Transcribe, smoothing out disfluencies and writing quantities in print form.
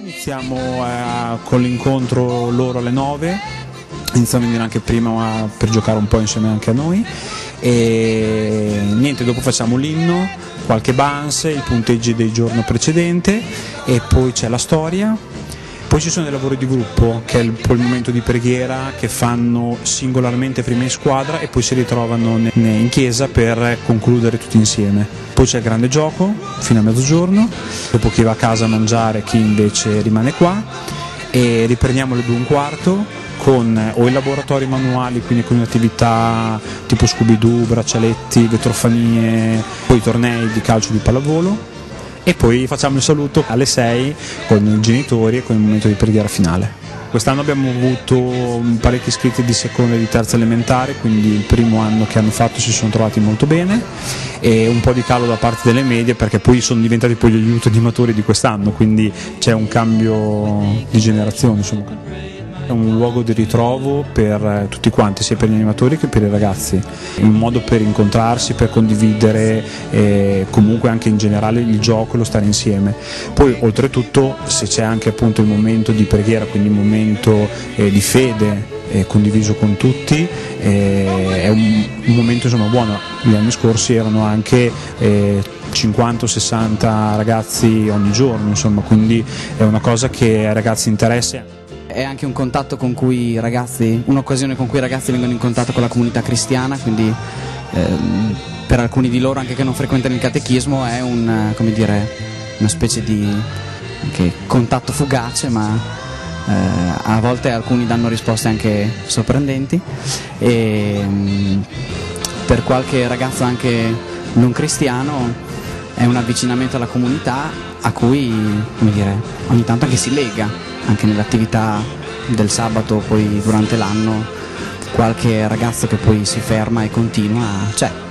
iniziamo con l'incontro loro alle 9, iniziamo a venire anche prima per giocare un po' insieme anche a noi e niente, dopo facciamo l'inno, qualche bounce, i punteggi del giorno precedente e poi c'è la storia. Poi ci sono dei lavori di gruppo, che è il momento di preghiera che fanno singolarmente prima in squadra e poi si ritrovano in chiesa per concludere tutti insieme. Poi c'è il grande gioco fino a mezzogiorno, dopo chi va a casa a mangiare, chi invece rimane qua, e riprendiamo alle 2:15 con o i laboratori manuali, quindi con attività tipo Scooby-Doo, braccialetti, vetrofanie, poi i tornei di calcio e di pallavolo. E poi facciamo il saluto alle 6 con i genitori e con il momento di preghiera finale. Quest'anno abbiamo avuto parecchi iscritti di seconda e di terza elementare, quindi il primo anno che hanno fatto si sono trovati molto bene e un po' di calo da parte delle medie perché poi sono diventati poi gli aiuti animatori di quest'anno, quindi c'è un cambio di generazione, insomma. È un luogo di ritrovo per tutti quanti, sia per gli animatori che per i ragazzi, un modo per incontrarsi, per condividere comunque anche in generale il gioco e lo stare insieme. Poi oltretutto se c'è anche appunto il momento di preghiera, quindi il momento di fede condiviso con tutti, è un momento insomma buono. Gli anni scorsi erano anche 50 o 60 ragazzi ogni giorno, insomma, quindi è una cosa che ai ragazzi interessa. È anche un contatto con cui i ragazzi, un'occasione con cui i ragazzi vengono in contatto con la comunità cristiana, quindi per alcuni di loro anche che non frequentano il catechismo è una specie di anche contatto fugace, ma a volte alcuni danno risposte anche sorprendenti e per qualche ragazzo anche non cristiano è un avvicinamento alla comunità a cui ogni tanto anche si lega. Anche nell'attività del sabato, poi durante l'anno, qualche ragazzo che poi si ferma e continua, c'è.